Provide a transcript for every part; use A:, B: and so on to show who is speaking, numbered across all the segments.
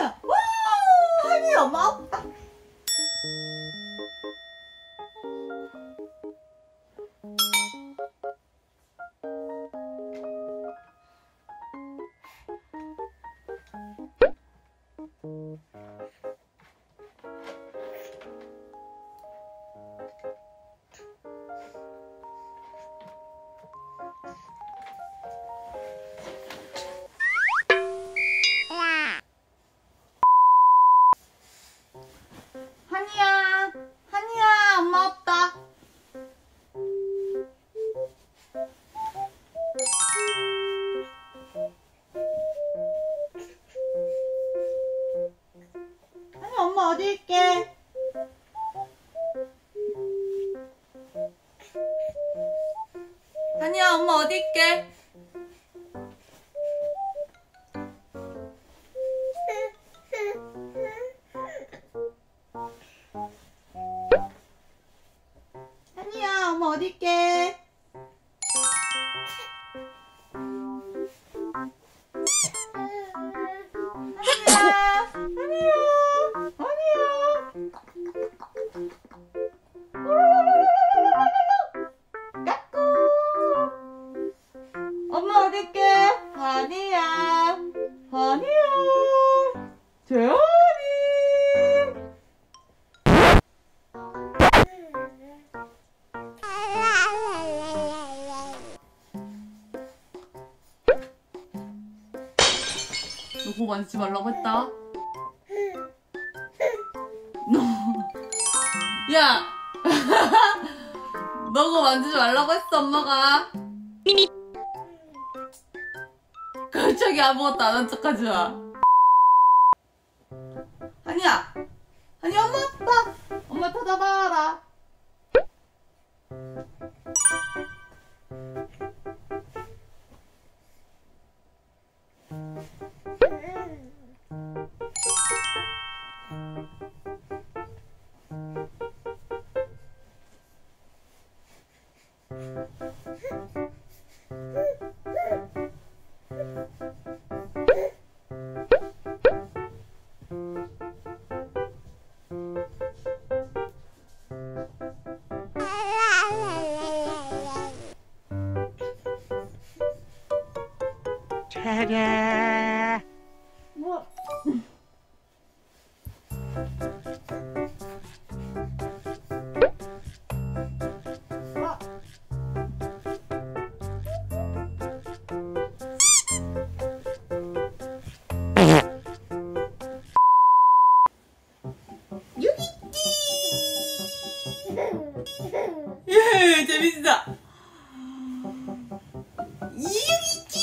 A: 한이야. 와, 한이야, 엄마 없다. 한이야, 한이야, 엄마 없다. 한이 엄마 어디 있게? 한이야, 엄마 어디 있게? 한이야, 엄마 어디 있게? 한이야, 한이야, 한이야. 까꿍. 엄마 어디 있게? 한이야, 한이야, 재현이. 너 그거 만지지 말라고 했다. 너, 야, 너 그거 만지지 말라고 했어, 엄마가. 갑자기 아무것도 안 한 척하지 마. 한이야, 한이 엄마 아빠, 엄마 쳐다봐라.
B: 차례.
A: 뭐? 여기 있지. 예, 재밌다. 여기 있지.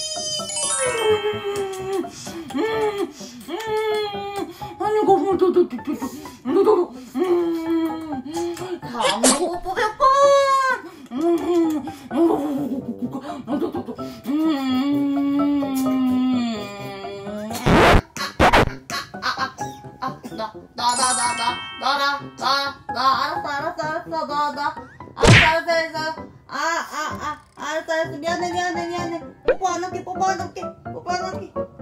A: 아니 거북이 너도 강고 뽑혔고 알았어 미안해 뽀뽀 안 할게